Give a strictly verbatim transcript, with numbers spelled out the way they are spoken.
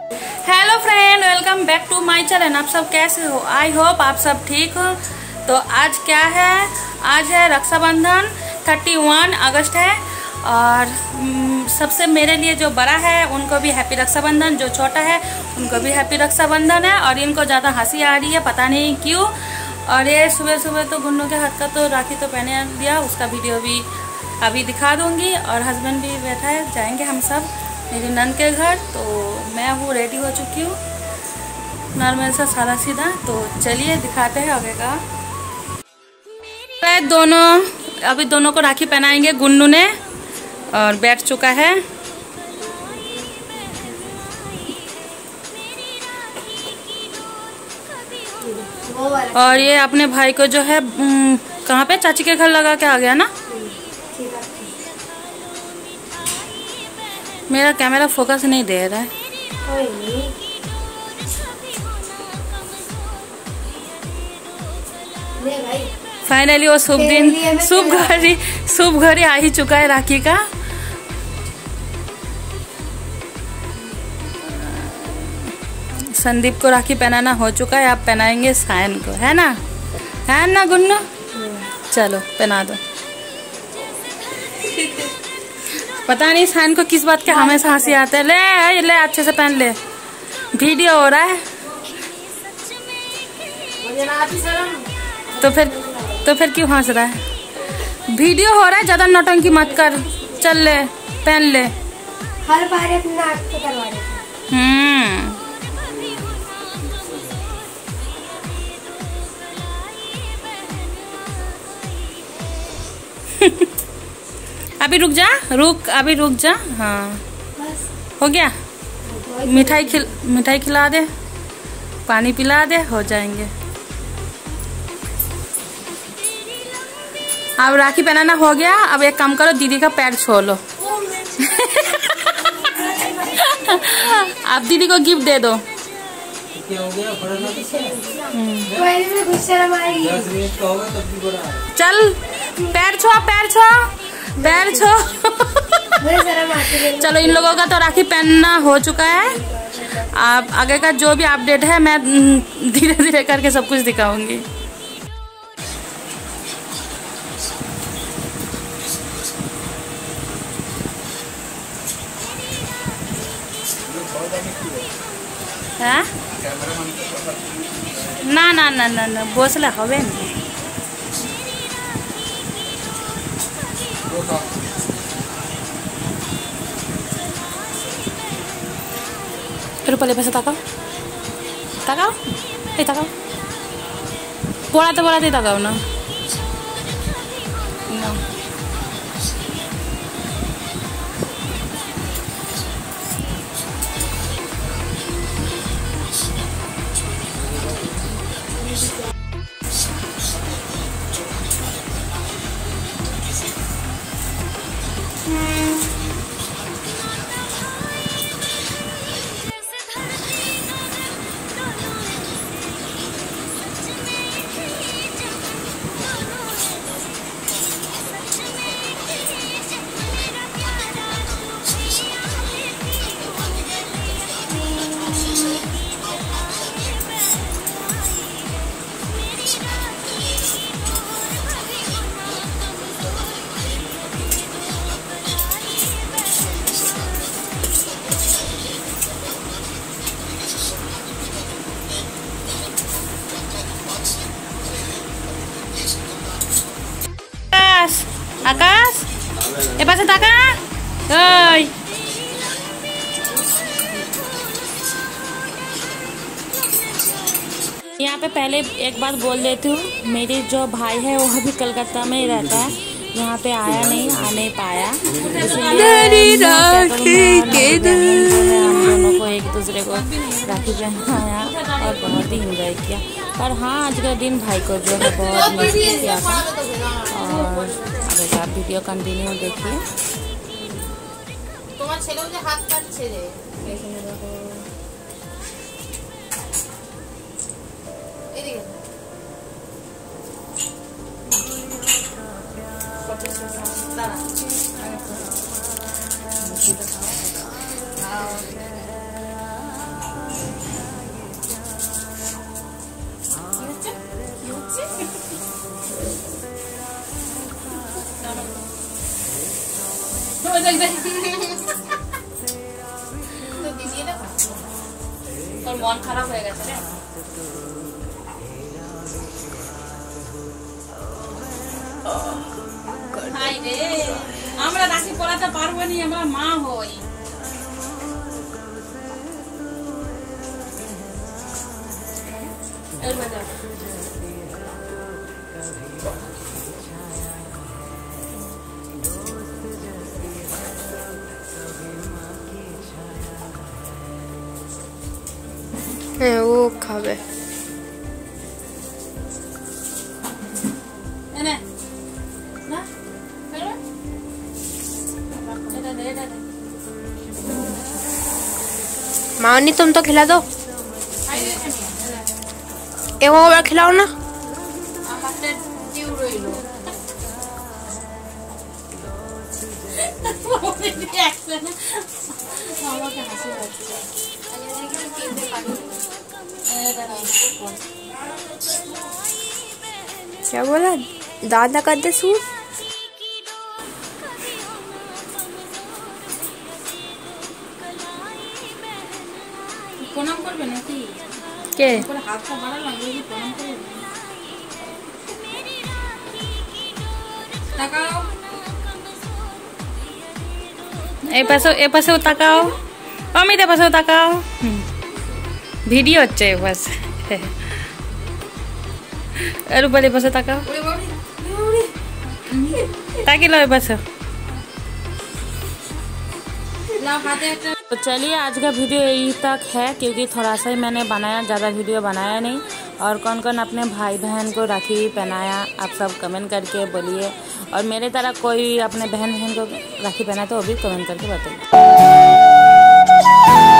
Hello friend, welcome back to my channel. आप सब कैसे हो? आई होप आप सब ठीक हो। तो आज क्या है? आज है रक्षाबंधन, इकतीस अगस्त है। और सबसे मेरे लिए जो बड़ा है उनको भी हैप्पी रक्षाबंधन, जो छोटा है उनको भी हैप्पी रक्षाबंधन है। और इनको ज़्यादा हंसी आ रही है, पता नहीं क्यों। और ये सुबह सुबह तो गुन्नू के हाथ का तो राखी तो पहने दिया, उसका वीडियो भी अभी दिखा दूंगी। और हस्बैंड भी बैठा है, जाएंगे हम सब मेरी नन के घर। तो मैं हूँ रेडी हो चुकी हूँ, नॉर्मल सा सादा सीधा। तो चलिए दिखाते हैं आगे का। दोनों अभी दोनों को राखी पहनाएंगे। गुन्नू ने और बैठ चुका है। और ये अपने भाई को जो है कहाँ पे चाची के घर लगा के आ गया ना। मेरा कैमरा फोकस नहीं दे रहा है। फाइनली वो शुभ दिन, शुभ घड़ी शुभ घड़ी आ ही चुका है राखी का। संदीप को राखी पहनाना हो चुका है, आप पहनाएंगे सायन को, है ना? है ना गुन्नू? चलो पहना दो। पता नहीं सायन को किस बात के हमेशा हंसी आता है। ले ले अच्छे से पहन ले, वीडियो हो रहा है। तो फिर तो फिर क्यों हंस रहा है? वीडियो हो रहा है, ज्यादा नौटंकी मत कर। चल ले पहन ले। हर बार अपना नाक पे करवा देते। हम्म अभी रुक जा, रुक अभी रुक जा। हाँ हो गया। मिठाई खिल मिठाई खिला दे, पानी पिला दे, हो जाएंगे। अब राखी पहनाना हो गया। अब एक काम करो, दीदी का पैर छू लो। आप दीदी को गिफ्ट दे दो। चल पैर छो, पैर छो, पैर छो। चलो इन लोगों का तो राखी पहनना हो चुका है। आप आगे का जो भी अपडेट है मैं धीरे धीरे करके सब कुछ दिखाऊंगी। हाँ? ना ना ना ना ना बोसला हवे ना। रुपले पैसा ताकाओ ताकाओ ए ताकाओ पढ़ाते पढ़ाते ताकाओ ना। आकाश ए पास ताका। ओय यहाँ पे पहले एक बात बोल देती हूँ, मेरी जो भाई है वो अभी कलकत्ता में ही रहता है, यहाँ पे आया नहीं, आ नहीं पाया। इसलिए हम दोनों को एक दूसरे को राखी पहनाया और बहुत ही इंजॉय किया। और हाँ, आज का दिन भाई को जो है बहुत मिस किया था। और अगर आप वीडियो कंटिन्यू देखिए। তোমার ছেলে যে হাত কাটছে রে পেছনে দেখো এদিকে দাঁড়া তো দিদি না তোর মন খারাপ হয়ে গেছে রে। হাই রে, আমরা রাখি পড়াতে পারবো না, আমরা মা হই। এর বাজার হ্যাঁ ও খাবে। এনে না ফেলে এটা দে এটা দে। मानी तुम तो खिला दो, एक और बार खिलाओ ना। আমাদের জিউ রইলো আমাকে হাসি পাচ্ছে। क्या बोला दादा कर दे सूट। প্রণাম করবে নাকি के করে হাতটা বাড়ালাম দেখি প্রণাম করবে। তাকাও এই পাশে এ পাশেও তাকাও, অমিত এ পাশেও তাকাও। ভিডিও হচ্ছে এ পাশে, এর উপর এ পাশে তাকাও, তাকিয়ে এ পাশে। तो चलिए आज का वीडियो यही तक है, क्योंकि थोड़ा सा ही मैंने बनाया, ज़्यादा वीडियो बनाया नहीं। और कौन कौन अपने भाई बहन को राखी पहनाया आप सब कमेंट करके बोलिए, और मेरे तरह कोई अपने बहन बहन को राखी पहना तो वो भी कमेंट करके बताइए।